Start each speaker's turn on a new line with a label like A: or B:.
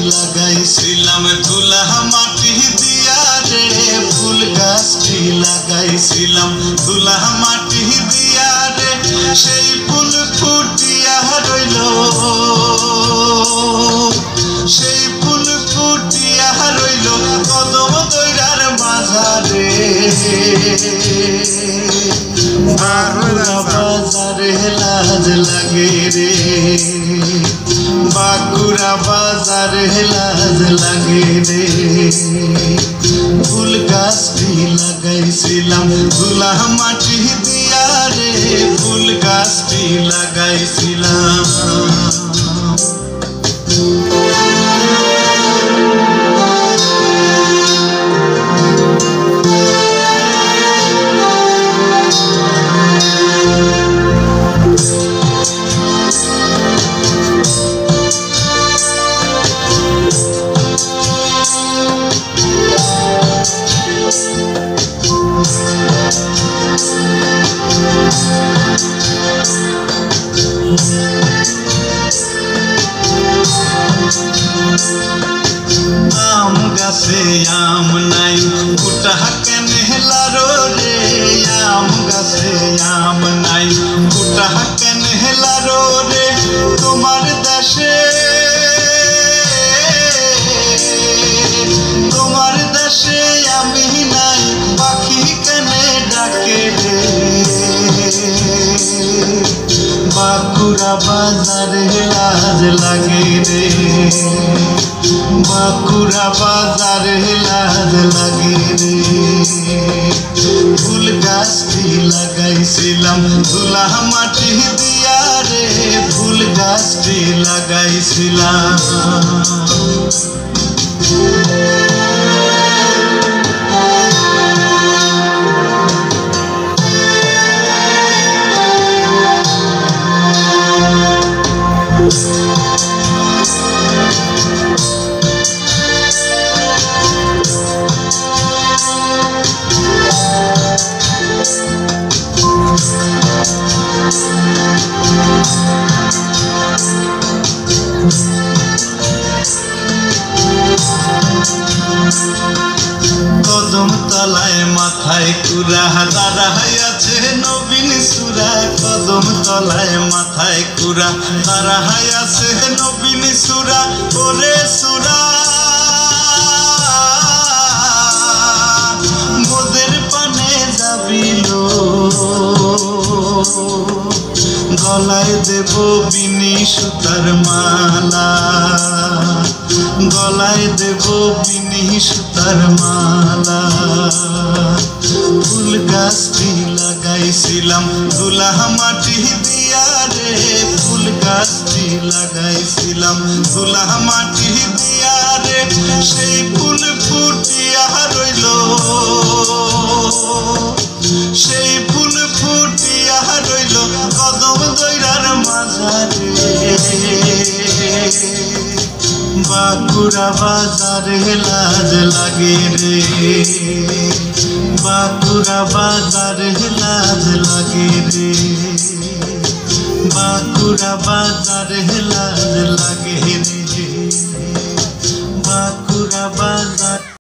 A: লাগাইছিলাম ধুলা মাটি দিয়া রে ফুল গাছটি লাগাইছিলাম ধুলা মাটি দিয়া রে সেই ফুল ফুটিয়া রইল সেই ফুল ফুটিয়া রইল কদম দইরার বাজারে বাজারে লাজ লাগে রে বাঁকুড়া বাজারে লাজ লাগে রে ফুল গাছটি লাগাইছিলাম ধুলা মাটি দিয়া রে ফুল গাছটি লাগাইছিলাম आम गाছে आम নাই ফুটা কেনে লারো রে आम গাছে आम নাই ফুটা কেনে লারো রে তোমার দেশে আমি নাই পাখি কেনে ডাকে রে বাঁকুড়া বাজারে লাজ লাগে রে বাঁকুড়া বাজারে লাজ লাগে রে ফুল গাছটি লাগাইছিলাম ধুলা মাটি দিয়া রে ফুল গাছটি লাগাইছিলাম কদম তলায় মাথায় কুড়া দাঁড়ায় আছে নবীন সুরা কদম তলায় মাথায় কুড়া দাঁড়ায় আছে নবীন সুরা ওরে সুরা মোদের পানে যাবিল গলায় দেব বিনি সুতার মালা গলায় দেব বিনি সুতার মালা ফুল গাছটি লাগাইছিলাম ধুলা মাটি দিয়া রে ফুল গাছটি লাগাইছিলাম ধুলা মাটি দিয়া রে সেই ফুল ফুটিয়া রইল সেই ফুল ফুটিয়া রইল কদম দইরার মাঝারে বাঁকুড়া বাজারে লাজ লাগে রে বাঁকুড়া বাজারে লাজ লাগে রে বাঁকুড়া বাজারে লাজ লাগে রে বাঁকুড়া বাজার